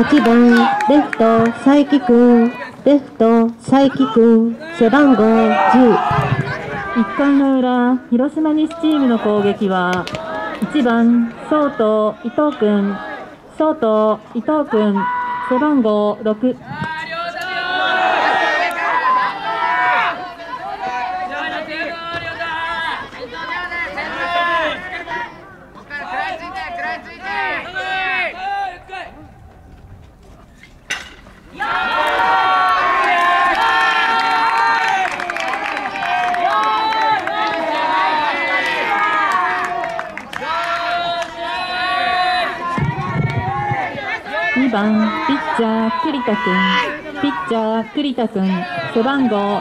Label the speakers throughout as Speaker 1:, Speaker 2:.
Speaker 1: 8番レフト佐伯くん、レフト佐伯くん、背番号10。
Speaker 2: 1回の裏、広島西チームの攻撃は1番ショート伊藤くん、ショート伊藤くん、背番号6。2番ピッチャー栗田くん、ピッチャー栗田くん、背番号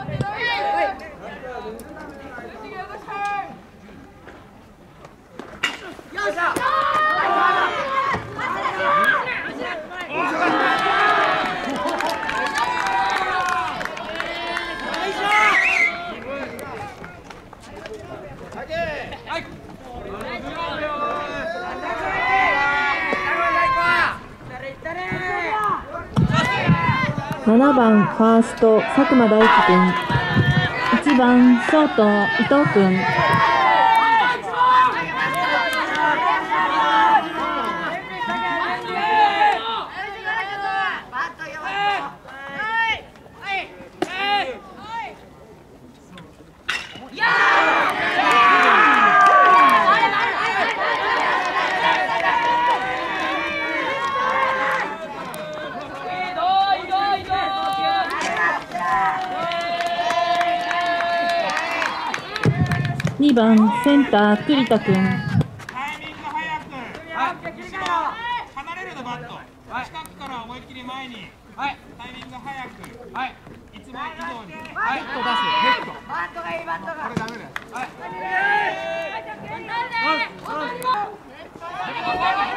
Speaker 2: 8。7番ファースト佐久間大輝くん、1番ショート伊藤くん。2番センター栗田くん。
Speaker 3: タイミング早く、後ろ離れるのバット、近くから思いっきり前に、タイミング早く、いつも以上に、ヘッド出す、ヘッド。バットがいい、バットが。これダメだよ。